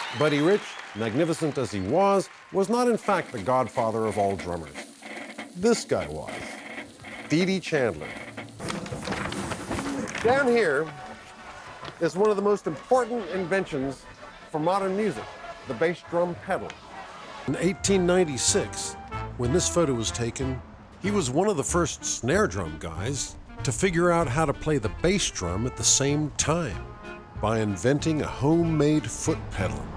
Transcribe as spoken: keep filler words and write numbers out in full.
Buddy Rich, magnificent as he was, was not in fact the godfather of all drummers. This guy was, Dee Dee Chandler. Down here is one of the most important inventions for modern music, the bass drum pedal. In eighteen ninety-six, when this photo was taken, he was one of the first snare drum guys to figure out how to play the bass drum at the same time by inventing a homemade foot pedal.